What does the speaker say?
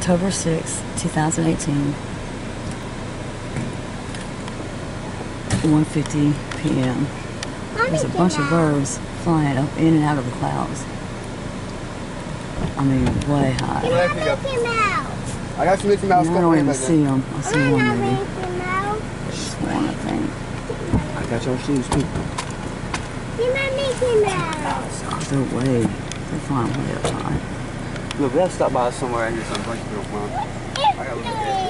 October 6th, 2018, 1:50 p.m. There's a bunch of birds flying up in and out of the clouds. I mean, way high. I got some Mickey Mouse. I don't even see them. I see one maybe. Just one, I think. I got your shoes too. They're they're flying way up high. Look, we have to stop by somewhere and get some bunch of milk, Mom. I gotta look at this.